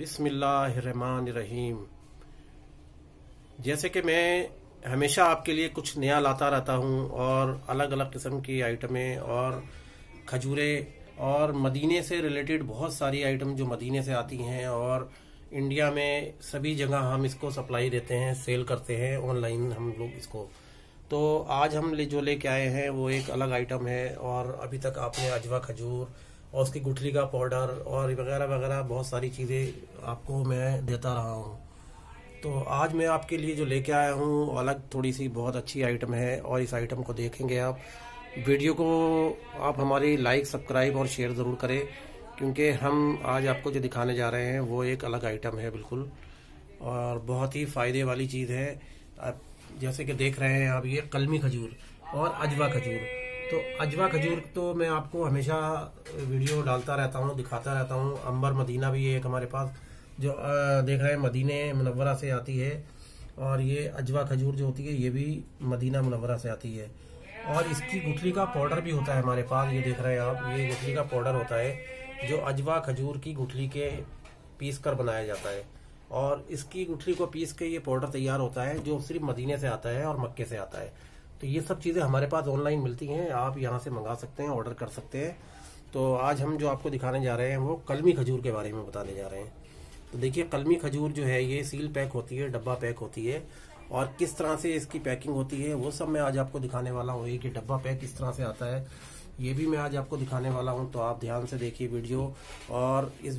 बिस्मिल्लाहिर्रहमानिर्रहीम। जैसे कि मैं हमेशा आपके लिए कुछ नया लाता रहता हूँ और अलग अलग किस्म की आइटमें और खजूरें और मदीने से रिलेटेड बहुत सारी आइटम जो मदीने से आती हैं और इंडिया में सभी जगह हम इसको सप्लाई देते हैं, सेल करते हैं ऑनलाइन हम लोग इसको। तो आज हम जो लेके आए हैं वो एक अलग आइटम है और अभी तक आपने अजवा खजूर और उसकी गुठली का पाउडर और वगैरह वगैरह बहुत सारी चीज़ें आपको मैं देता रहा हूँ। तो आज मैं आपके लिए जो लेके आया हूँ अलग थोड़ी सी बहुत अच्छी आइटम है और इस आइटम को देखेंगे आप। वीडियो को आप हमारी लाइक, सब्सक्राइब और शेयर ज़रूर करें क्योंकि हम आज आपको जो दिखाने जा रहे हैं वो एक अलग आइटम है बिल्कुल और बहुत ही फ़ायदे वाली चीज़ है। आप जैसे कि देख रहे हैं आप, ये कलमी खजूर और अजवा खजूर। तो अजवा खजूर तो मैं आपको हमेशा वीडियो डालता रहता हूँ, दिखाता रहता हूँ। अंबर मदीना भी है एक हमारे पास जो देख रहे हैं मदीने मुनव्वरा से आती है और ये अजवा खजूर जो होती है ये भी मदीना मुनव्वरा से आती है और इसकी गुठली का पाउडर भी होता है हमारे पास। ये देख रहे हैं आप, ये गुठली का पाउडर होता है जो अजवा खजूर की गुठली के पीस कर बनाया जाता है और इसकी गुठली को पीस के ये पाउडर तैयार होता है जो सिर्फ मदीने से आता है और मक्के से आता है। तो ये सब चीज़ें हमारे पास ऑनलाइन मिलती हैं, आप यहाँ से मंगा सकते हैं, ऑर्डर कर सकते हैं। तो आज हम जो आपको दिखाने जा रहे हैं वो कलमी खजूर के बारे में बताने जा रहे हैं। तो देखिए, कलमी खजूर जो है ये सील पैक होती है, डब्बा पैक होती है और किस तरह से इसकी पैकिंग होती है वो सब मैं आज आपको दिखाने वाला हूँ। कि डब्बा पैक किस तरह से आता है ये भी मैं आज आपको दिखाने वाला हूँ। तो आप ध्यान से देखिए वीडियो और इस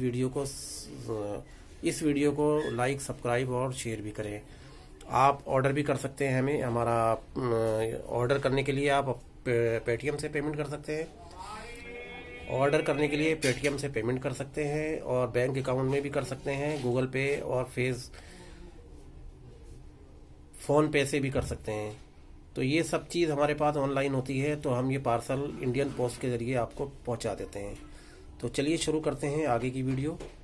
वीडियो को लाइक, सब्सक्राइब और शेयर भी करें। आप ऑर्डर भी कर सकते हैं हमें। हमारा ऑर्डर करने के लिए आप पेटीएम से पेमेंट कर सकते हैं। ऑर्डर करने के लिए पेटीएम से पेमेंट कर सकते हैं और बैंक अकाउंट में भी कर सकते हैं, गूगल पे और फ़ोन पे से भी कर सकते हैं। तो ये सब चीज़ हमारे पास ऑनलाइन होती है। तो हम ये पार्सल इंडियन पोस्ट के ज़रिए आपको पहुंचा देते हैं। तो चलिए शुरू करते हैं आगे की वीडियो।